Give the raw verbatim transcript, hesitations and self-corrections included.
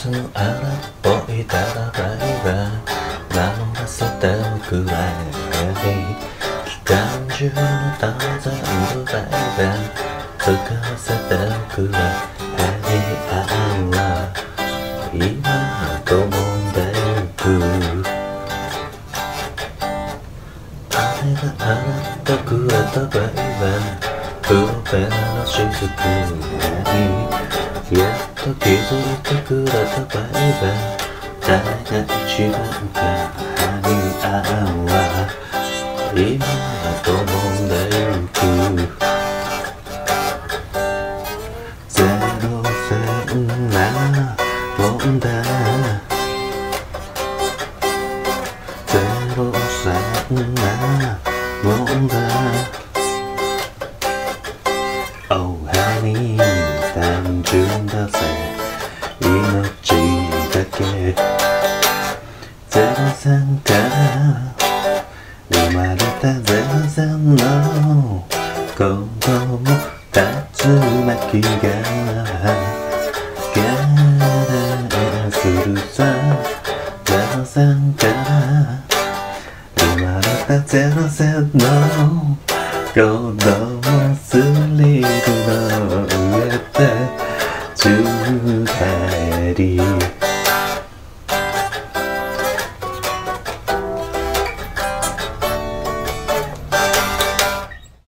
の荒っぽいただばいは守らせておくらい期間中のターザンドライバー使わせておくらいあら今ともんでゆくあれが洗ってくれたバイはプロペラの雫にやっと気づいてくれたバイは誰が一番かに合うわ今ともんでゆくゼロ戦なもんだゼロ戦なもんだOh honey 単純だぜ命だけゼロ戦から生まれたゼロ戦の子供竜巻がけんするさゼロ戦から生まれたゼロ戦の子供